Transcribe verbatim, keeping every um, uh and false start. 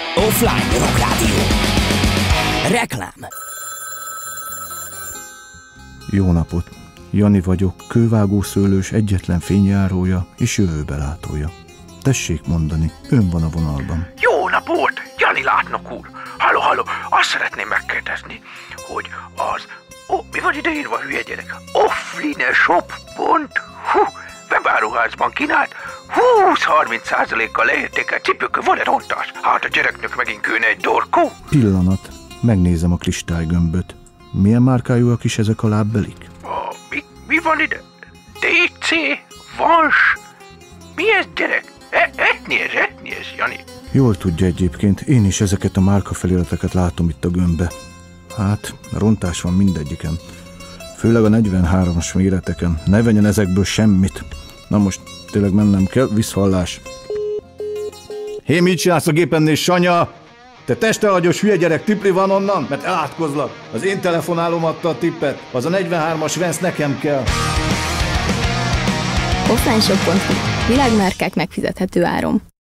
Offline Rock Rádió. Reklám. Jó napot! Jani vagyok, kővágószőlős egyetlen fényjárója és jövőbelátója. Tessék mondani, ön van a vonalban. Jó napot! Jani Látnok úr! Halló, halló! Azt szeretném megkérdezni, hogy az... Ó, oh, mi van ide írva, hülye gyerek? offlineshop pont hu webáruházban kínált húsz-harminc százalékkal leértékelt cipőkön van-e rontás? Hát a gyereknek megint kőne egy dorkó? Pillanat, megnézem a kristálygömböt. Milyen márkájúak is ezek a lábbelik? Oh, mi, mi van ide? té cé? Vans? Mi ez, gyerek? E, etni ez, etni ez, Jani. Jól tudja egyébként, én is ezeket a márkafelületeket látom itt a gömbbe. Hát, rontás van mindegyiken. Főleg a negyvenhármas méreteken. Ne vegyen ezekből semmit. Na most tényleg mennem kell, visszhallás. Hé, mit csinálsz a gépennél, Sanya? Te testeagyos hülye gyerek, tipli van onnan? Mert elátkozlak. Az én telefonálom adta a tippet. Az a negyvenhármas Vance nekem kell. offlineshop pont hu. Világmárkák megfizethető áron.